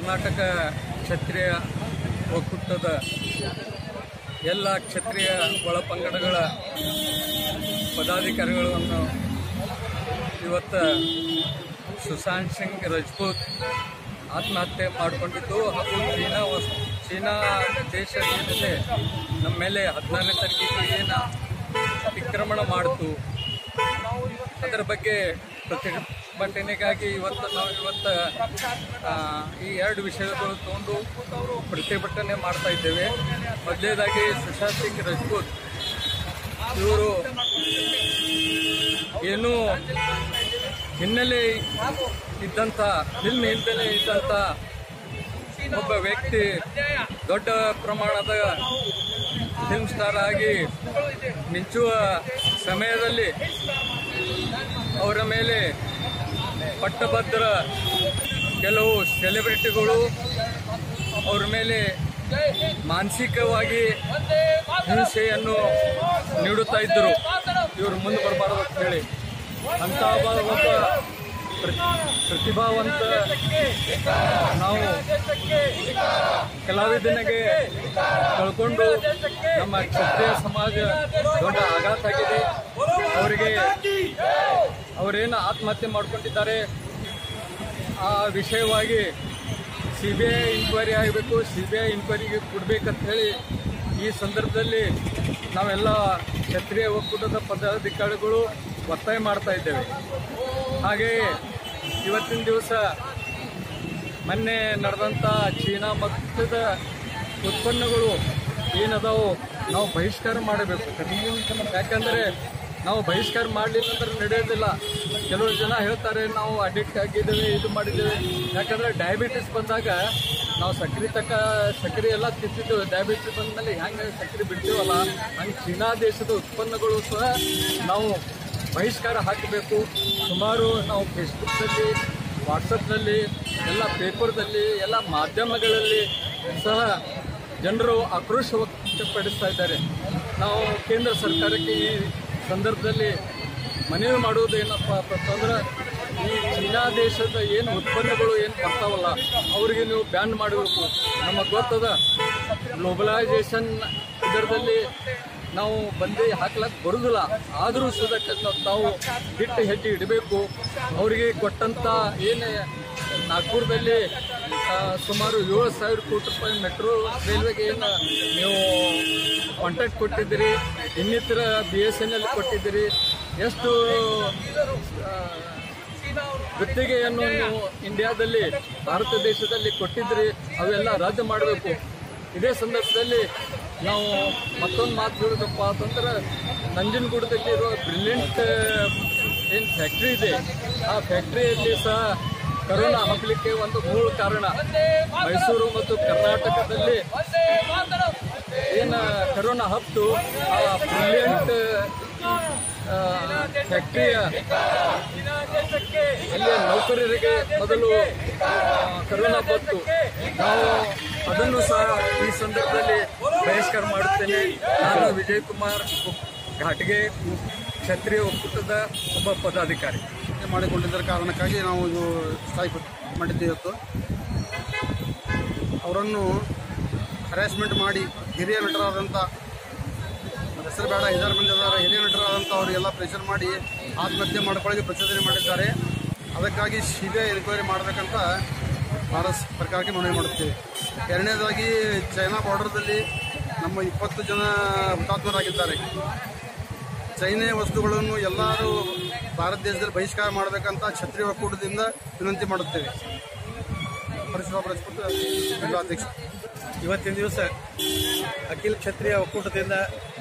ಕರ್ನಾಟಕ ಕ್ಷತ್ರಿಯ ಒಕ್ಕೂಟದ ಎಲ್ಲ ಕ್ಷತ್ರಿಯ ಒಳಪಂಗಡಗಳ ಪದಾಧಿಕಾರಿಗಳನ್ನು ಇವತ್ತು ಸುಶಾಂತ್ ಸಿಂಗ್ ರಜಪೂತ್ ಆತ್ಮಹತ್ಯೆ ಮಾಡಿಕೊಂಡಿದ್ದು ಹಾಗೂ ಚೀನಾ ದೇಶ ಏನಿದೆ ನಮ್ಮ ಮೇಲೆ 16ನೇ ತಾರೀಕಿಗೆ ಏನು ಅತಿಕ್ರಮಣ ಮಾಡಿತು ಅದರ ಬಗ್ಗೆ ಪ್ರತಿಭಟನೆಗಾಗಿ ಇವತ್ತು ಈ ಎರಡು ವಿಷಯಗಳು ತಗೊಂಡು ಪ್ರತಿಭಟನೆ ಮಾಡ್ತಾ ಇದ್ದೇವೆ. ಮೊದಲನೇದಾಗಿ ಸುಶಾಂತ್ ಸಿಂಗ್ ರಜಪೂತ್ ಇವರು ಏನು ಹಿನ್ನೆಲೆ ಇದ್ದಂಥ ಫಿಲ್ಮ್ ಹಿನ್ನೆಲೆ ಇದ್ದಂಥ ಒಬ್ಬ ವ್ಯಕ್ತಿ ದೊಡ್ಡ ಪ್ರಮಾಣದ ಫಿಲ್ಮ್ ಸ್ಟಾರ್ ಆಗಿ ಮಿಂಚುವ ಸಮಯದಲ್ಲಿ ಅವರ ಮೇಲೆ ಪಟ್ಟಭದ್ರ ಕೆಲವು ಸೆಲೆಬ್ರಿಟಿಗಳು ಅವರ ಮೇಲೆ ಮಾನಸಿಕವಾಗಿ ಹಿಂಸೆಯನ್ನು ನೀಡುತ್ತಾ ಇದ್ದರು. ಇವರು ಮುಂದೆ ಬರಬಾರದು ಅಂತ ಹೇಳಿ ಅಂತ ಒಬ್ಬ ಪ್ರತಿಭಾವಂತ ನಾವು ಕಲಾವಿದನಿಗೆ ಕಳ್ಕೊಂಡು ನಮ್ಮ ಕ್ಷತ್ರಿಯ ಸಮಾಜ ದೊಡ್ಡ ಆಘಾತ ಆಗಿದೆ. ಅವರೇನು ಆತ್ಮಹತ್ಯೆ ಮಾಡಿಕೊಂಡಿದ್ದಾರೆ ಆ ವಿಷಯವಾಗಿ CBI ಇನ್ಕ್ವೈರಿ ಆಗಬೇಕು, CBI ಇನ್ಕ್ವೈರಿಗೆ ಕೊಡಬೇಕಂತ ಹೇಳಿ ಈ ಸಂದರ್ಭದಲ್ಲಿ ನಾವೆಲ್ಲ ಕ್ಷತ್ರಿಯ ಒಕ್ಕೂಟದ ಪದಾಧಿಕಾರಿಗಳು ಒತ್ತಾಯ ಮಾಡ್ತಾ ಇದ್ದೇವೆ. ಹಾಗೆಯೇ ಇವತ್ತಿನ ದಿವಸ ಮೊನ್ನೆ ನಡೆದಂಥ ಚೀನಾ ಮಟ್ಟದ ಉತ್ಪನ್ನಗಳು ಏನದಾವು ನಾವು ಬಹಿಷ್ಕಾರ ಮಾಡಬೇಕು. ಯಾಕಂದರೆ ನಾವು ಬಹಿಷ್ಕಾರ ಮಾಡಲಿಲ್ಲ ಅಂದ್ರೆ ನಡೆಯೋದಿಲ್ಲ. ಕೆಲವರು ಜನ ಹೇಳ್ತಾರೆ ನಾವು ಅಡಿಕ್ಟ್ ಆಗಿದ್ದೇವೆ, ಇದು ಮಾಡಿದ್ದೇವೆ. ಯಾಕಂದರೆ ಡಯಾಬಿಟಿಸ್ ಬಂದಾಗ ನಾವು ಸಕ್ಕರೆ ಎಲ್ಲ ತಿಂತಿದ್ದೇವೆ. ಡಯಾಬಿಟಿಸ್ ಬಂದಮೇಲೆ ಹೆಂಗೆ ಸಕ್ಕರೆ ಬಿಡ್ತೀವಲ್ಲ ಹಂಗೆ ಚೀನಾ ದೇಶದ ಉತ್ಪನ್ನಗಳು ಸಹ ನಾವು ಬಹಿಷ್ಕಾರ ಹಾಕಬೇಕು. ಸುಮಾರು ನಾವು ಫೇಸ್ಬುಕ್ನಲ್ಲಿ, ವಾಟ್ಸಪ್ನಲ್ಲಿ, ಎಲ್ಲ ಪೇಪರ್ದಲ್ಲಿ, ಎಲ್ಲ ಮಾಧ್ಯಮಗಳಲ್ಲಿ ಸಹ ಜನರು ಆಕ್ರೋಶ ವ್ಯಕ್ತಪಡಿಸ್ತಾ ಇದ್ದಾರೆ. ನಾವು ಕೇಂದ್ರ ಸರ್ಕಾರಕ್ಕೆ ಈ ಸಂದರ್ಭದಲ್ಲಿ ಮನವಿ ಮಾಡುವುದು ಏನಪ್ಪ ಅಂತಂದ್ರೆ ಈ ಚೀನಾ ದೇಶದ ಏನು ಉತ್ಪನ್ನಗಳು ಏನು ಬರ್ತಾವಲ್ಲ ಅವರಿಗೆ ನೀವು ಬ್ಯಾನ್ ಮಾಡಬೇಕು. ನಮಗೆ ಗೊತ್ತದ ಗ್ಲೋಬಲೈಸೇಷನ್ ಇದರದಲ್ಲಿ ನಾವು ಬಂದೇ ಹಾಕ್ಲಕ್ಕೆ ಬರೋದಿಲ್ಲ. ಆದರೂ ಸದಕ್ಕೆ ನಾವು ಹಿಟ್ಟು ಹೆಜ್ಜೆ ಇಡಬೇಕು. ಅವರಿಗೆ ಕೊಟ್ಟಂಥ ಏನು ನಾಗ್ಪುರದಲ್ಲಿ ಸುಮಾರು 7,000 ಕೋಟಿ ರೂಪಾಯಿ ಮೆಟ್ರೋ ರೈಲ್ವೆಗೆ ಏನು ನೀವು ಕಾಂಟ್ರಾಕ್ಟ್ ಕೊಟ್ಟಿದ್ದೀರಿ, ಇನ್ನಿತರ BSNL ಕೊಟ್ಟಿದ್ದೀರಿ, ಎಷ್ಟು ಗುತ್ತಿಗೆಯನ್ನು ನೀವು ಇಂಡಿಯಾದಲ್ಲಿ ಭಾರತ ದೇಶದಲ್ಲಿ ಕೊಟ್ಟಿದ್ದೀರಿ, ಅವೆಲ್ಲ ರದ್ದು ಮಾಡಬೇಕು. ಇದೇ ಸಂದರ್ಭದಲ್ಲಿ ನಾವು ಮತ್ತೊಂದು ಮಾತು ಹೇಳೋದಪ್ಪ ಅಂತಂದ್ರೆ ನಂಜನಗೂಡದಲ್ಲಿರುವ ಬ್ರಿಲಿಯಂಟ್ ಏನು ಫ್ಯಾಕ್ಟ್ರಿ ಇದೆ ಆ ಫ್ಯಾಕ್ಟ್ರಿಯಲ್ಲಿ ಸಹ ಕರೋನಾ ಹಬ್ಬಲಿಕ್ಕೆ ಒಂದು ಮೂಲ ಕಾರಣ. ಮೈಸೂರು ಮತ್ತು ಕರ್ನಾಟಕದಲ್ಲಿ ಏನು ಕರೋನಾ ಹಬ್ಬಿತು ಆ ಬ್ರಿಲಿಯಂಟ್ ಫ್ಯಾಕ್ಟ್ರಿಯ ಅಲ್ಲಿ ನೌಕರರಿಗೆ ಮೊದಲು ಕರೋನಾ ಬಂತು. ನಾವು ಅದನ್ನು ಸಹ ಈ ಸಂದರ್ಭದಲ್ಲಿ ಬಹಿಷ್ಕಾರ ಮಾಡುತ್ತೇನೆ. ನಾನು ವಿಜಯ್ ಕುಮಾರ್ ಘಾಟ್ಗೆ, ಕ್ಷತ್ರಿಯ ಒಕ್ಕೂಟದ ಒಬ್ಬ ಪದಾಧಿಕಾರಿ. ಮಾಡಿಕೊಂಡಿದ್ದರ ಕಾರಣಕ್ಕಾಗಿ ನಾವು ಇದು ಸ್ಥಾಯಿ ಮಾಡಿದ್ದೇವೆ. ಇವತ್ತು ಅವರನ್ನು ಹರಾಸ್ಮೆಂಟ್ ಮಾಡಿ ಹಿರಿಯ ನಟರಾದಂಥ ಹೆಸರು ಬೇಡ 1000 ಮಂದಿ ಅದರ ಹಿರಿಯ ನಟರಾದಂಥ ಅವರಿಗೆಲ್ಲ ಪ್ರೆಷರ್ ಮಾಡಿ ಆತ್ಮಹತ್ಯೆ ಮಾಡಿಕೊಳ್ಳಿ ಪ್ರಚೋದನೆ ಮಾಡಿದ್ದಾರೆ. ಅದಕ್ಕಾಗಿ CBI ಎನ್ಕ್ವೈರಿ ಮಾಡಬೇಕಂತ ಭಾರತ ಸರ್ಕಾರಕ್ಕೆ ಮನವಿ ಮಾಡುತ್ತೇವೆ. ಎರಡನೇದಾಗಿ ಚೈನಾ ಬಾರ್ಡರ್ದಲ್ಲಿ ನಮ್ಮ 20 ಜನ ಹುತಾತ್ಮರಾಗಿದ್ದಾರೆ. ಚೈನಾ ವಸ್ತುಗಳನ್ನು ಎಲ್ಲರೂ ಭಾರತ ದೇಶದಲ್ಲಿ ಬಹಿಷ್ಕಾರ ಮಾಡಬೇಕಂತ ಕ್ಷತ್ರಿಯ ಒಕ್ಕೂಟದಿಂದ ವಿನಂತಿ ಮಾಡುತ್ತೇವೆ. ಅಧ್ಯಕ್ಷ, ಇವತ್ತಿನ ದಿವಸ ಅಖಿಲ ಕ್ಷತ್ರಿಯ ಒಕ್ಕೂಟದಿಂದ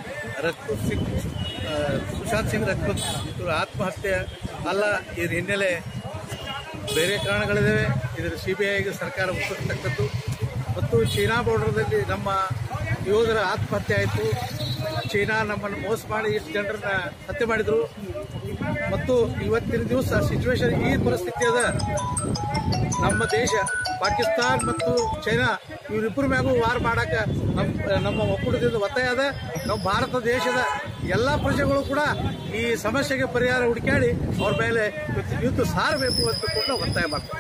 ಸುಶಾಂತ್ ಸಿಂಗ್ ರಜಪೂತ್ ಇವರು ಆತ್ಮಹತ್ಯೆ ಅಲ್ಲ, ಇದ್ರ ಹಿನ್ನೆಲೆ ಬೇರೆ ಕಾರಣಗಳಿದ್ದಾವೆ. ಇದರ CBIಗೆ ಸರ್ಕಾರ ಒಪ್ಪಿರ್ತಕ್ಕದ್ದು ಮತ್ತು ಚೀನಾ ಬಾರ್ಡರ್ದಲ್ಲಿ ನಮ್ಮ ಯೋಧರ ಆತ್ಮಹತ್ಯೆ ಆಯಿತು. ಚೀನಾ ನಮ್ಮನ್ನು ಮೋಸ ಮಾಡಿ ಇಷ್ಟು ಜನರನ್ನ ಹತ್ಯೆ ಮಾಡಿದರು. ಮತ್ತು ಇವತ್ತಿನ ದಿವಸ ಸಿಚುವೇಶನ್ ಈ ಪರಿಸ್ಥಿತಿ ಅದ. ನಮ್ಮ ದೇಶ ಪಾಕಿಸ್ತಾನ್ ಮತ್ತು ಚೈನಾ ಇವರಿಬ್ಬರ ಮ್ಯಾಗೂ ವಾರ್ ಮಾಡಕ್ಕೆ ನಮ್ಮ ಒಕ್ಕೂಟದಿಂದ ಒತ್ತಾಯ ಅದ. ನಮ್ಮ ಭಾರತ ದೇಶದ ಎಲ್ಲ ಪ್ರಜೆಗಳು ಕೂಡ ಈ ಸಮಸ್ಯೆಗೆ ಪರಿಹಾರ ಹುಡುಕಾಡಿ ಅವ್ರ ಮೇಲೆ ಯುದ್ಧ ಸಾರಬೇಕು ಅಂತ ಕೂಡ ಒತ್ತಾಯ ಮಾಡ್ತಾರೆ.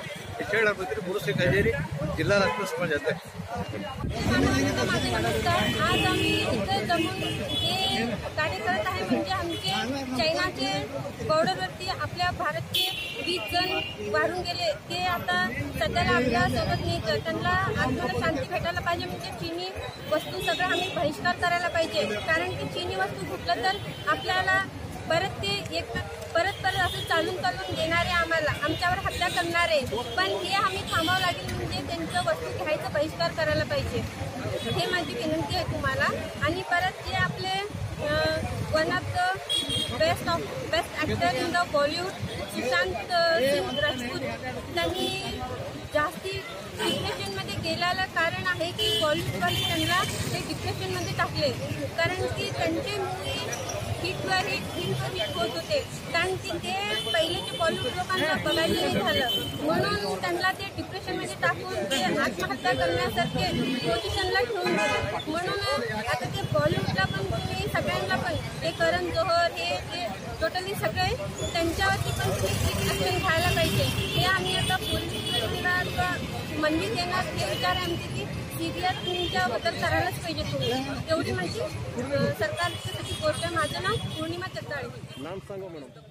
असे वेळा मंत्री मुरुसिंग कजेरी जिल्हा राष्ट्र समाज अध्यक्ष. माझे नमस्कार. आज आम्ही इथे जमून हे कार्य करत आहे म्हणजे आमचे चायनाचे बॉर्डरवरती आपल्या भारतचे 20 जण वारून गेले ते आता सध्याला आपल्या सोबत नाही. त्यांना आत्म्याला शांती भेटायला पाहिजे म्हणजे चीनी वस्तू सगळं आम्ही बहिष्कार करायला पाहिजे. कारण की चीनी वस्तू घेतलं तर आपल्याला परत असं चालून देणारे आम्हाला आमच्यावर हत्या करणारे पण हे आम्ही थांबावं लागेल म्हणजे त्यांचं वस्तू घ्यायचा बहिष्कार करायला पाहिजे. हे माझी विनंती आहे तुम्हाला. आणि परत जे आपले one of the best actor in the Bollywood Sushant Singh Rajput त्यांनी जास्ती डिप्रेशनमध्ये गेल्याला कारण आहे की बॉलिवूडवाले त्यांना ते डिप्रेशनमध्ये टाकले. कारण की त्यांचे मूवी हिटवर हिट होत होते कारण की ते पहिलेचे बॉलिवूड लोकांना बघायला नाही झालं म्हणून त्यांना ते डिप्रेशनमध्ये टाकून ते आत्महत्या करण्यासारखे पोझिशनला ठेवून दिले. म्हणून आता ते बॉलिवूडला पण तुम्ही सगळ्यांना पण ते करण जोहर हे ते टोटली सगळे त्यांच्यावरती पण तुम्ही ॲक्शन घ्यायला पाहिजे. हे आम्ही आता पोलीस स्टेशनला मंदी देणार हे विचार आहे आमचे की सीबीआय तुमच्याबद्दल करायलाच पाहिजे तुम्ही. एवढी माझी सरकारची गोष्ट. माझं नाव पूर्णिमा चत्ताळे. नाम सांगा मॅडम.